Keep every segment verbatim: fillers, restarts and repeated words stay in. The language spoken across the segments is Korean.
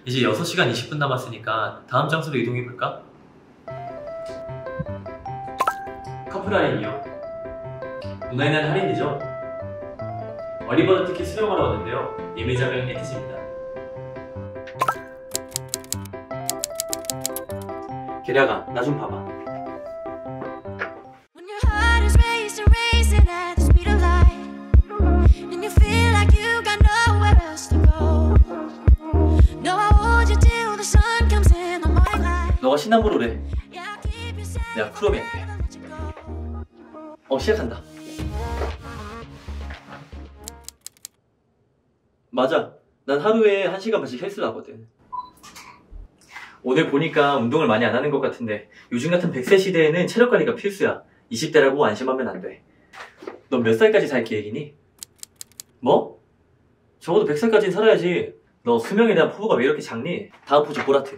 이제 여섯 시간 이십 분 남았으니까 다음 장소로 이동해볼까? 커플라인이요. 문화에는 할인이죠? 어리버드 티켓 수령하러 왔는데요. 예매자는 애티즈입니다. 계략아, 나 좀 봐봐. 너가 시나모로래. 내가 쿠로미 할게. 어, 시작한다. 맞아. 난 하루에 한 시간 반씩 헬스를 하거든. 오늘 보니까 운동을 많이 안 하는 것 같은데 요즘 같은 백 세 시대에는 체력 관리가 필수야. 이십 대라고 안심하면 안 돼. 넌 몇 살까지 살 계획이니? 뭐? 적어도 백 살까지는 살아야지. 너 수명에 대한 포부가 왜 이렇게 작니? 다음 포즈 보라트.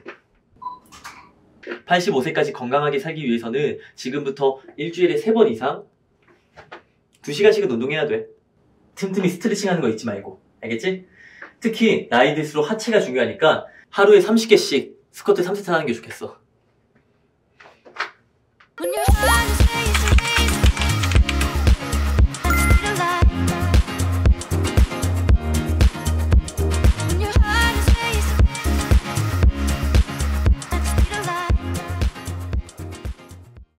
팔십오 세까지 건강하게 살기 위해서는 지금부터 일주일에 세 번 이상 두 시간씩은 운동해야 돼. 틈틈이 스트레칭 하는 거 잊지 말고. 알겠지? 특히 나이 들수록 하체가 중요하니까 하루에 서른 개씩 스쿼트 삼 세트 하는 게 좋겠어.